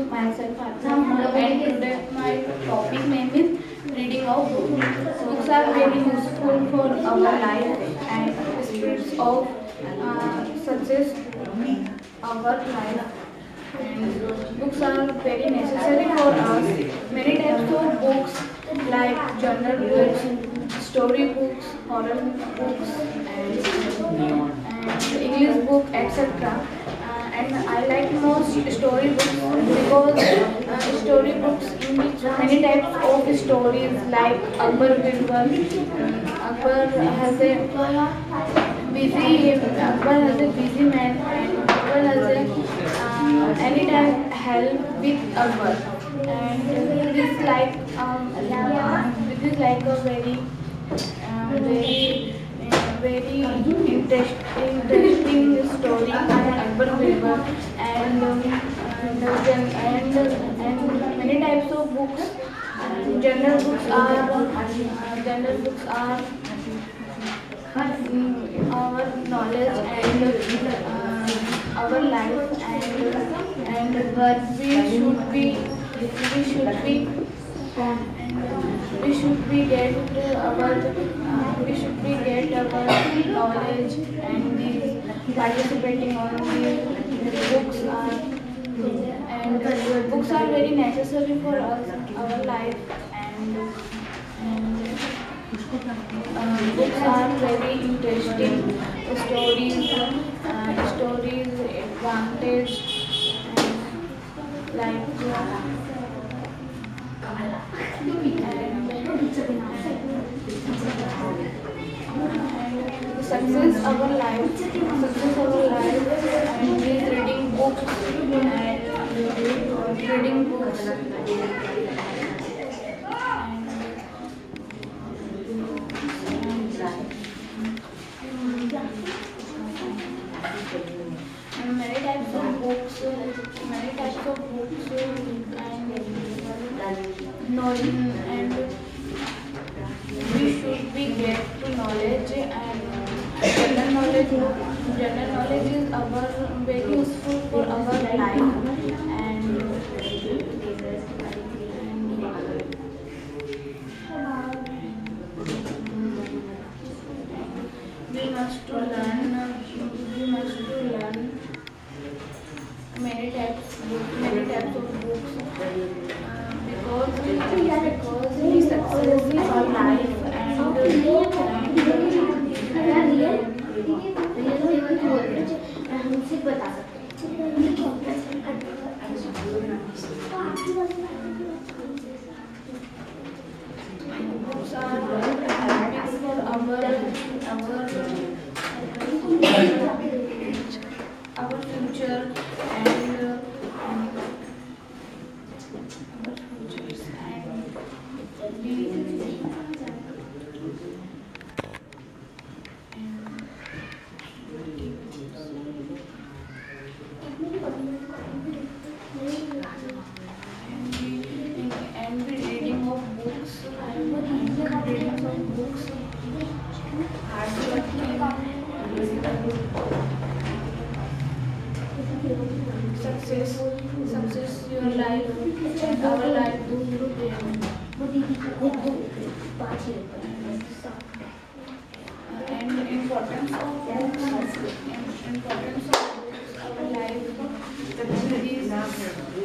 myself Aarti, and today my topic name is reading of books. Books are very useful for our life and spirits of success our life. And books are very necessary for us. Many types of books like journal books, story books, horror books, and English book, etc. And I like most story books because story books include many types of stories like Akbar Birbal. Akbar has a busy man, and Akbar has a anytime help with Akbar. And this is like a very interesting story on Akbar Birbal, and many types of books. General books are our knowledge and our life, and we should be get our knowledge, and these participating on these books are very necessary for us our life, and books are very interesting stories advantage, like and success our life, and is reading books and many types of books, and we should be get to knowledge, and general knowledge is our very useful for our life, and we must to learn many types of books, because we success in our life, books are habits for our future, and reading of books, success your life and our life. And importance of books, our life.